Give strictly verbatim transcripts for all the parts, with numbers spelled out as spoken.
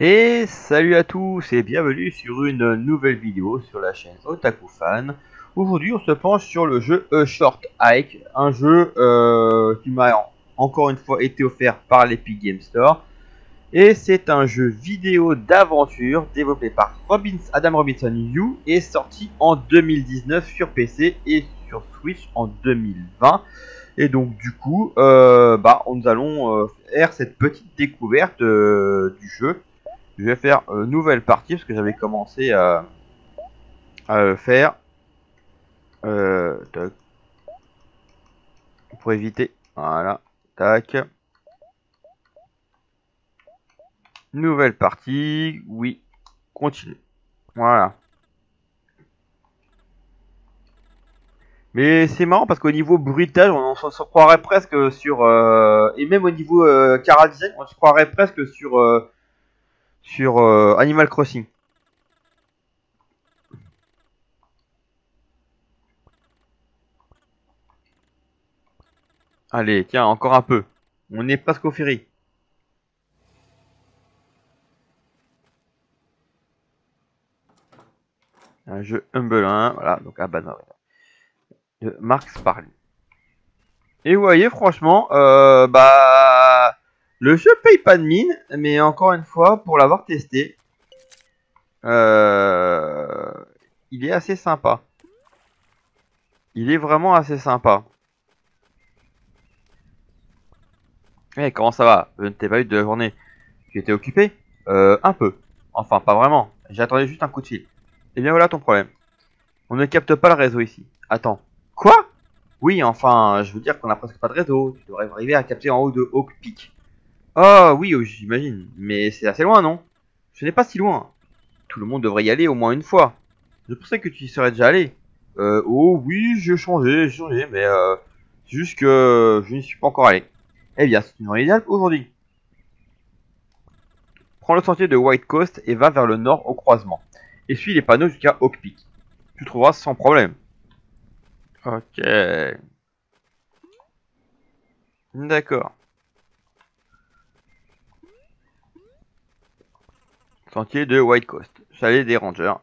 Et salut à tous et bienvenue sur une nouvelle vidéo sur la chaîne Otaku Fan. Aujourd'hui on se penche sur le jeu A Short Hike, un jeu euh, qui m'a encore une fois été offert par l'Epic Game Store. Et c'est un jeu vidéo d'aventure développé par Robins, Adam Robinson U et sorti en deux mille dix-neuf sur P C et sur Switch en deux mille vingt. Et donc du coup, euh, bah, nous allons euh, faire cette petite découverte euh, du jeu. Je vais faire une nouvelle partie parce que j'avais commencé à, à le faire euh, tac, pour éviter. Voilà, tac. Nouvelle partie, oui, continue. Voilà. Mais c'est marrant parce qu'au niveau bruitage, on s'en se croirait presque sur euh, et même au niveau euh, chara design, on se croirait presque sur euh, sur euh, Animal Crossing. Allez, tiens, encore un peu. On est presque au ferry. Un jeu Humble un, voilà, donc à base de Mark Sparling. Et vous voyez, franchement, euh, bah, le jeu paye pas de mine, mais encore une fois, pour l'avoir testé, euh, il est assez sympa. Il est vraiment assez sympa. Eh, comment ça va? Je ne t'ai pas eu de la journée. Tu étais occupé? Euh, un peu. Enfin, pas vraiment. J'attendais juste un coup de fil. Et bien voilà ton problème. On ne capte pas le réseau ici. Attends. Quoi? Oui, enfin, je veux dire qu'on a presque pas de réseau. Tu devrais arriver à capter en haut de Hawk Peak. Oh oui, oh, j'imagine. Mais c'est assez loin, non? Ce n'est pas si loin. Tout le monde devrait y aller au moins une fois. Je pensais que tu y serais déjà allé. Euh, oh oui, j'ai changé, j'ai changé, mais euh, c'est juste que je n'y suis pas encore allé. Eh bien, c'est une journée idéale aujourd'hui. Prends le sentier de White Coast et va vers le nord au croisement. Et suis les panneaux jusqu'à Hawk Peak. Tu trouveras sans problème. Ok. D'accord. Sentier de White Coast. Chalet des Rangers.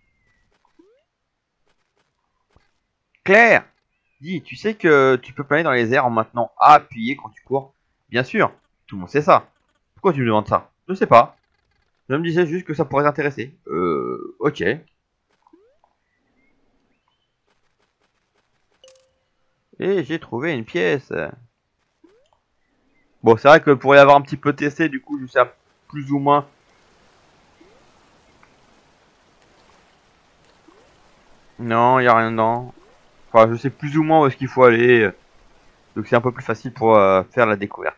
Claire! Dis, tu sais que tu peux planer dans les airs en maintenant A appuyé quand tu cours? Bien sûr, tout le monde sait ça. Pourquoi tu me demandes ça? Je sais pas. Je me disais juste que ça pourrait t'intéresser. Euh, ok. Et j'ai trouvé une pièce. Bon, c'est vrai que pour y avoir un petit peu testé, du coup, je sais plus ou moins. Non, il y a rien dedans. Enfin, je sais plus ou moins où est-ce qu'il faut aller. Donc c'est un peu plus facile pour euh, faire la découverte.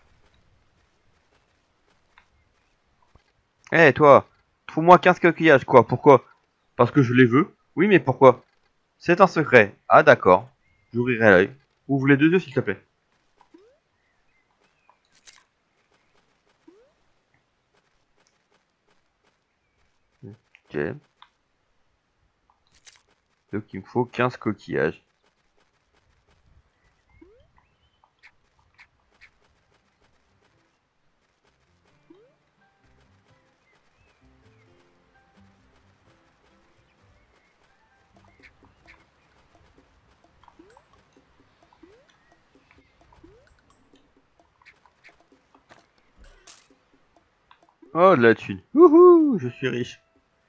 Eh, hey, toi, trouve-moi quinze coquillages, quoi. Pourquoi? Parce que je les veux? Oui, mais pourquoi? C'est un secret. Ah, d'accord. J'ouvrirai l'œil. Ouvre les deux yeux, s'il te plaît. Ok. Donc il me faut quinze coquillages. Oh, de la thune. Wouhou, je suis riche.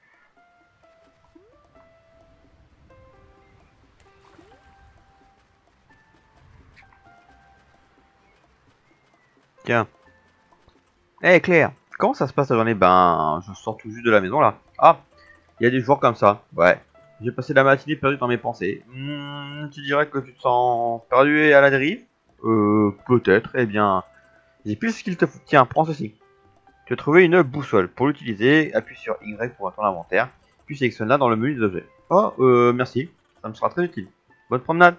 Tiens. Eh hey, Claire, comment ça se passe la journée? Ben, je sors tout juste de la maison là. Ah, il y a des jours comme ça. Ouais. J'ai passé la matinée perdu dans mes pensées. Hmm, tu dirais que tu te sens perdu et à la dérive? Euh, peut-être. Eh bien, j'ai plus ce qu'il te faut. Tiens, prends ceci. Tu as trouvé une boussole. Pour l'utiliser, appuie sur Y pour ton inventaire, puis sélectionne-la dans le menu des objets. Oh, euh, merci. Ça me sera très utile. Bonne promenade.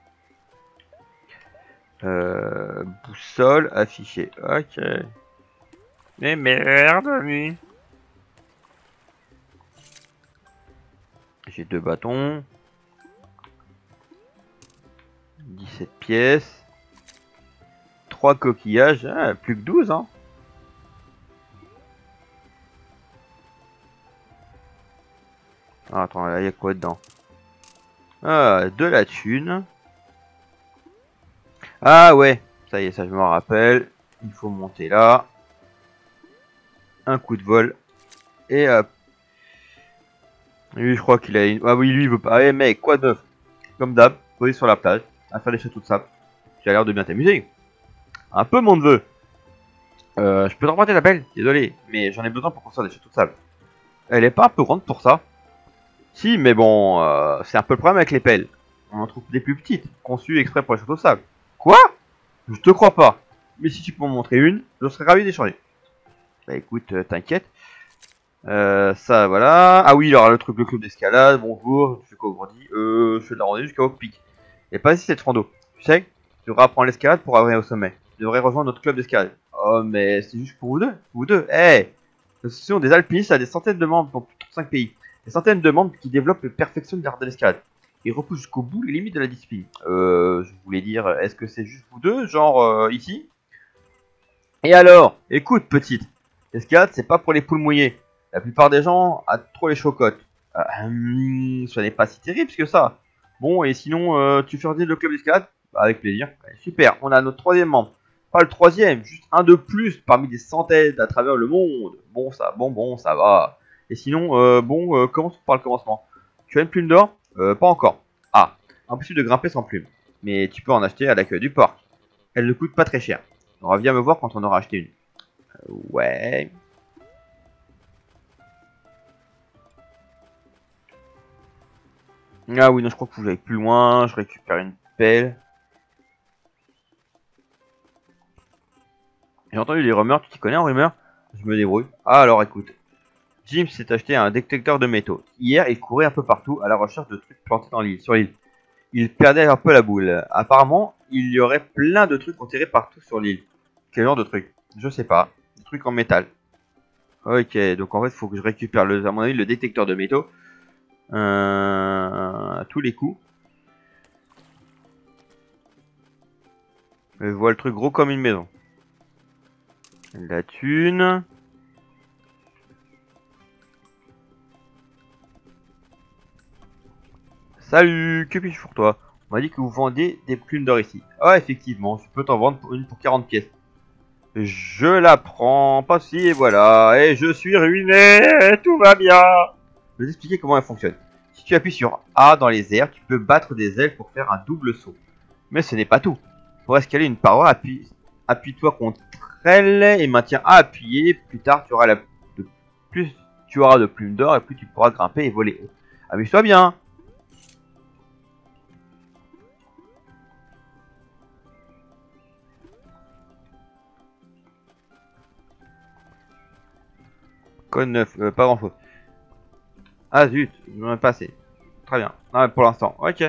Euh, boussole affichée. Ok. Mais merde, lui. J'ai deux bâtons. dix-sept pièces. trois coquillages. Ah, plus que douze, hein. Ah, attends, là, il y a quoi dedans? Ah, de la thune. Ah ouais, ça y est, ça je me rappelle. Il faut monter là. Un coup de vol. Et hop. Lui, je crois qu'il a une... Ah oui, lui, il veut pas. Eh mec, quoi de neuf? Comme d'hab, posé sur la plage, à faire des châteaux de sable. Tu as l'air de bien t'amuser. Un peu mon neveu. Euh, je peux te remonter la pelle? Désolé, mais j'en ai besoin pour construire des châteaux de sable. Elle est pas un peu grande pour ça? Si, mais bon, euh, c'est un peu le problème avec les pelles. On en trouve des plus petites, conçues exprès pour les châteaux de sable. Quoi? Je te crois pas. Mais si tu peux m'en montrer une, je serais ravi d'échanger. Bah écoute, euh, t'inquiète. Euh, ça, voilà. Ah oui, alors le truc, le club d'escalade. Bonjour, je suis Cograndi. Euh, je fais de la randonnée jusqu'à Oak-Pic. Et pas ici cette rando. Tu sais, tu devras apprendre l'escalade pour arriver au sommet. Tu devrais rejoindre notre club d'escalade. Oh, mais c'est juste pour vous deux. Vous deux. Eh hey, ce sont des alpinistes à des centaines de membres dans plus de cinq pays. Des centaines de membres qui développent et perfectionnent l'art de l'escalade. Ils repoussent jusqu'au bout les limites de la discipline. Euh, je voulais dire, est-ce que c'est juste vous deux, genre euh, ici? Et alors, écoute, petite. L'escalade, c'est pas pour les poules mouillées. La plupart des gens a trop les chocottes. Euh, hum, ce n'est pas si terrible que ça. Bon, et sinon, euh, tu fais revenir le club d'escalade? Bah, avec plaisir. Ouais, super, on a notre troisième membre. Pas le troisième, juste un de plus parmi des centaines à travers le monde. Bon, ça, bon, bon, ça va. Et sinon, euh, bon, euh, commence par le commencement. Tu as une plume d'or? Euh, pas encore. Ah, impossible de grimper sans plume. Mais tu peux en acheter à l'accueil du parc. Elle ne coûte pas très cher. On viens me voir quand on aura acheté une. Euh, ouais. Ah oui, non, je crois qu'il faut que j'aille plus loin. Je récupère une pelle. J'ai entendu des rumeurs. Tu t'y connais en rumeurs? Je me débrouille. Ah, alors écoute. Jim s'est acheté un détecteur de métaux. Hier, il courait un peu partout à la recherche de trucs plantés dans l'île, sur l'île. Il perdait un peu la boule. Apparemment, il y aurait plein de trucs enterrés partout sur l'île. Quel genre de trucs? Je sais pas. Des trucs en métal. Ok, donc en fait, il faut que je récupère, le, à mon avis, le détecteur de métaux. Euh, à tous les coups. Je vois le truc gros comme une maison. La thune. Salut, que puis-je pour toi? On m'a dit que vous vendiez des plumes d'or ici. Ah, effectivement, je peux t'en vendre pour une pour quarante pièces. Je la prends, pas si, et voilà. Et je suis ruiné, tout va bien. Je vais t'expliquer comment elle fonctionne. Si tu appuies sur A dans les airs, tu peux battre des ailes pour faire un double saut. Mais ce n'est pas tout. Pour escalader une paroi, appuie, appuie-toi contre elle et maintiens A appuyé. Plus tard, tu auras la, de, plus tu auras de plumes d'or et plus tu pourras grimper et voler haut. Amuse-toi bien. Code neuf, euh, pas grand chose. Ah zut, je m'en ai passé. Très bien. Non, mais pour l'instant, ok.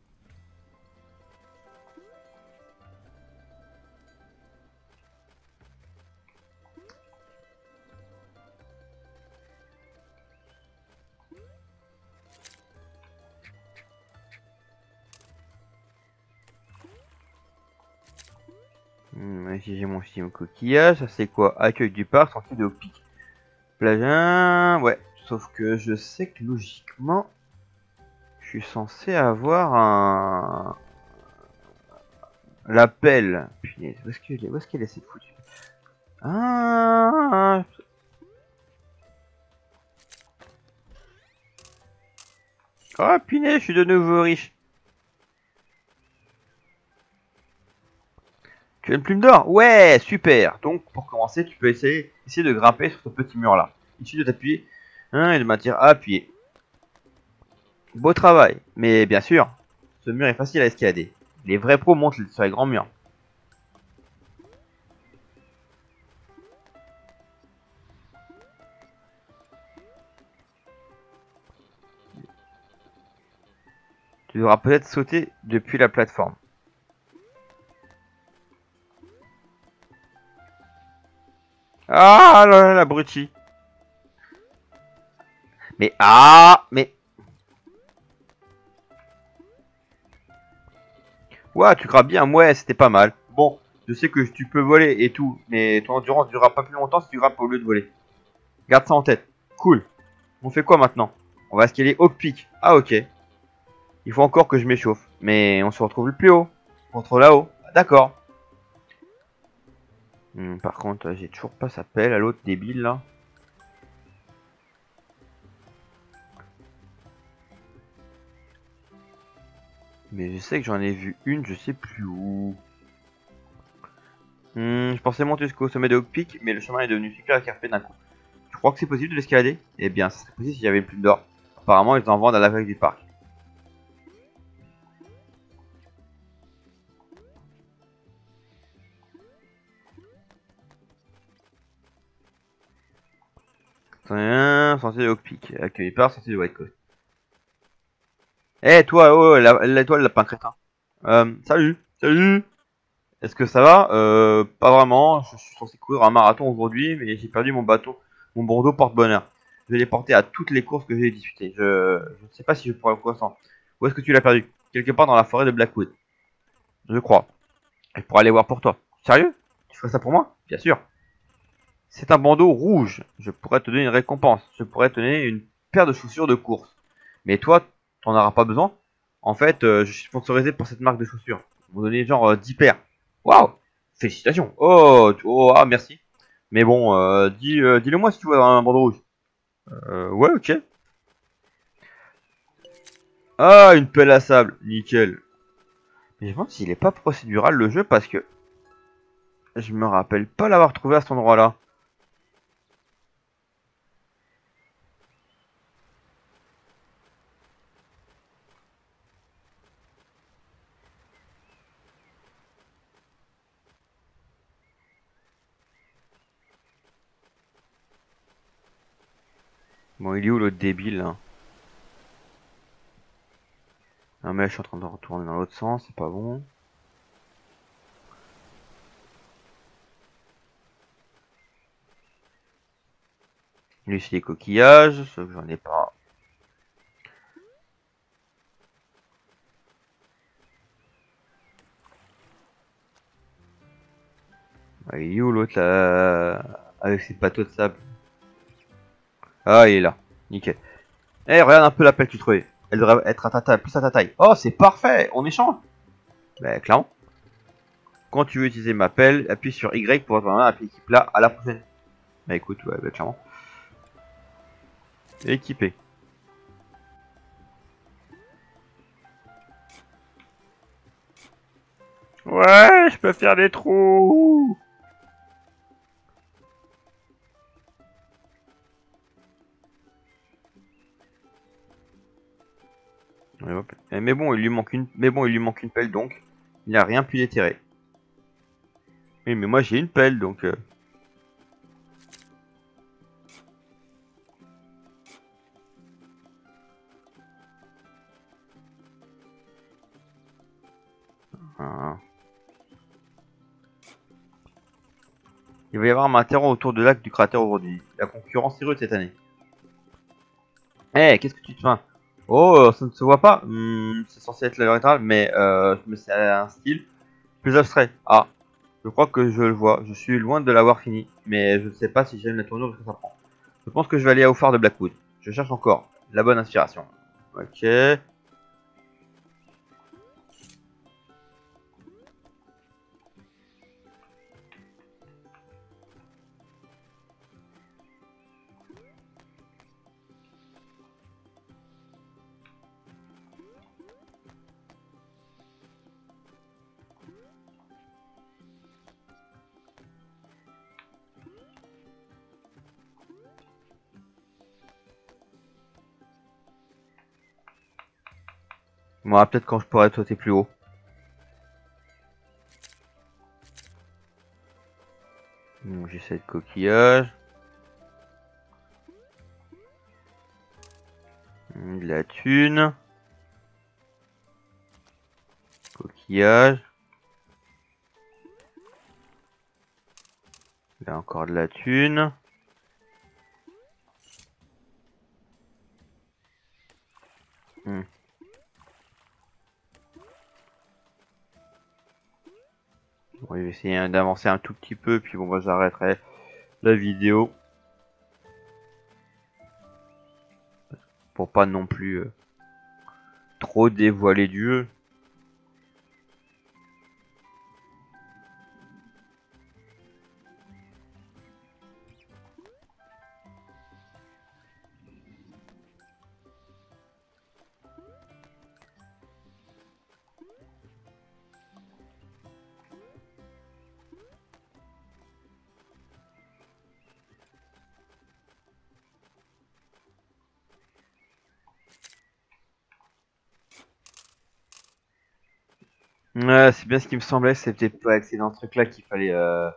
Hmm, ici j'ai mon film coquillage, ça c'est quoi? Accueil du parc, sortie de Oak-Pic. Plagin, ouais. Sauf que je sais que logiquement, je suis censé avoir un... L'appel. Punaise, où est-ce qu'elle est? Où est-ce qu'elle est cette foutue? Ah. Oh punaise, je suis de nouveau riche. Tu as une plume d'or? Ouais, super. Donc pour commencer, tu peux essayer, essayer de grimper sur ce petit mur là. Il suffit de t'appuyer hein, et de maintenir à appuyer. Beau travail. Mais bien sûr, ce mur est facile à escalader. Les vrais pros montent sur les grands murs. Tu devras peut-être sauter depuis la plateforme. Ah là là, l'abruti. Mais ah, mais... Ouais, tu graves bien, ouais, c'était pas mal. Bon, je sais que tu peux voler et tout, mais ton endurance durera pas plus longtemps si tu grappes au lieu de voler. Garde ça en tête. Cool. On fait quoi maintenant? On va scaler Hawk Peak. Ah ok. Il faut encore que je m'échauffe. Mais on se retrouve le plus haut. Contre là-haut. D'accord. Hmm, par contre, j'ai toujours pas sa pelle à l'autre débile là. Mais je sais que j'en ai vu une, je sais plus où. Hmm, je pensais monter jusqu'au sommet de Hawk Peak, mais le chemin est devenu si clair et carpé d'un coup. Tu crois que c'est possible de l'escalader? Eh bien, ça serait possible s'il y avait plus d'or. Apparemment, ils en vendent à la veille du parc. Rien, sortie de Hawk Peak. Accueilli par sortie de White Coast. Eh, toi, oh, l'étoile, lapin crétin. Euh, salut, salut. Est-ce que ça va? Euh, pas vraiment. Je suis censé courir un marathon aujourd'hui, mais j'ai perdu mon bateau, mon bandeau porte-bonheur. Je vais les porter à toutes les courses que j'ai disputées. Je, je ne sais pas si je pourrai le croissant. Où est-ce que tu l'as perdu? Quelque part dans la forêt de Blackwood. Je crois. Je pourrais aller voir pour toi. Sérieux? Tu ferais ça pour moi? Bien sûr. C'est un bandeau rouge. Je pourrais te donner une récompense. Je pourrais te donner une paire de chaussures de course. Mais toi, t'en auras pas besoin. En fait, euh, je suis sponsorisé pour cette marque de chaussures. Ils m'ont donné genre euh, dix paires. Waouh! Félicitations! Oh, tu- oh, ah, merci. Mais bon, euh, dis, euh, dis-le moi si tu vois un bandeau rouge. Euh, ouais, ok. Ah, une pelle à sable. Nickel. Mais je me demande s'il est pas procédural le jeu parce que je me rappelle pas l'avoir trouvé à cet endroit-là. Bon, il est où l'autre débile là? Ah mais je suis en train de retourner dans l'autre sens, c'est pas bon. Lui c'est les coquillages, sauf que j'en ai pas. Ah, il est où l'autre là? Avec ses bateaux de sable. Ah il est là, nickel. Eh regarde un peu la pelle que tu trouvais. Elle devrait être à ta taille, plus à ta taille. Oh c'est parfait, on échange. Bah clairement. Quand tu veux utiliser ma pelle, appuie sur Y pour avoir un appuyer équipe là à la prochaine. Bah écoute, ouais, bah clairement. Équipé. Ouais, je peux faire des trous. Mais bon, il lui manque une, mais bon, il lui manque une pelle donc. Il n'a rien pu déterrer. Oui, mais moi j'ai une pelle donc. Euh... Hein. Il va y avoir un terreau autour de lac du cratère aujourd'hui. La concurrence est rude cette année. Eh, hey, qu'est-ce que tu te fais? Oh, ça ne se voit pas. Hmm, c'est censé être la latérale, mais euh, mais c'est un style plus abstrait. Ah, je crois que je le vois. Je suis loin de l'avoir fini, mais je ne sais pas si j'aime la tournure parce que ça prend. Je pense que je vais aller au phare de Blackwood. Je cherche encore la bonne inspiration. Ok. Bon, peut-être quand je pourrai sauter plus haut. J'essaie de coquillage. De la thune. Coquillage. Là encore de la thune. Hmm. Bon, je vais essayer d'avancer un tout petit peu, puis bon, bah, j'arrêterai la vidéo. pour pas non plus euh, trop dévoiler du jeu. Ouais, c'est bien ce qui me semblait, c'est peut-être pas c'est dans ce truc là qu'il fallait... Euh...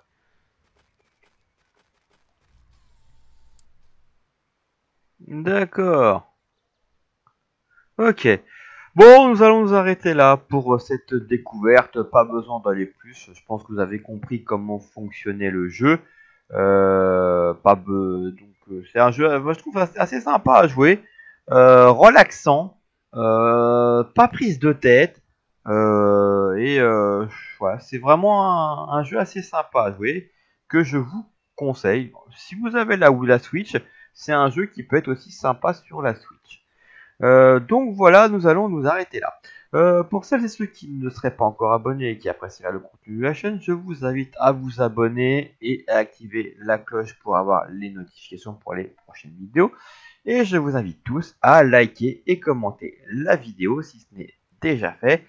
D'accord. Ok. Bon, nous allons nous arrêter là pour euh, cette découverte. Pas besoin d'aller plus. Je pense que vous avez compris comment fonctionnait le jeu. Euh, pas be... Donc, euh, c'est un jeu, euh, moi je trouve assez, assez sympa à jouer, euh, relaxant, euh, pas prise de tête, euh, et euh, voilà, c'est vraiment un, un jeu assez sympa à jouer que je vous conseille. Si vous avez la ou la Switch, c'est un jeu qui peut être aussi sympa sur la Switch. Euh, donc voilà, nous allons nous arrêter là. Euh, pour celles et ceux qui ne seraient pas encore abonnés et qui apprécieraient le contenu de la chaîne, je vous invite à vous abonner et à activer la cloche pour avoir les notifications pour les prochaines vidéos. Et je vous invite tous à liker et commenter la vidéo si ce n'est déjà fait.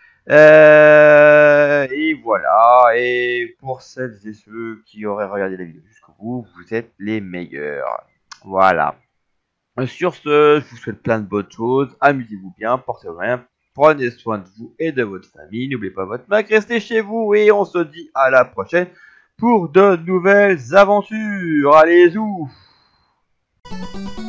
Euh, et voilà, et pour celles et ceux qui auraient regardé la vidéo jusqu'au bout, vous êtes les meilleurs. Voilà. Sur ce, je vous souhaite plein de bonnes choses, amusez-vous bien, portez-vous bien, prenez soin de vous et de votre famille, n'oubliez pas votre Mac, restez chez vous et on se dit à la prochaine pour de nouvelles aventures. Allez, zou!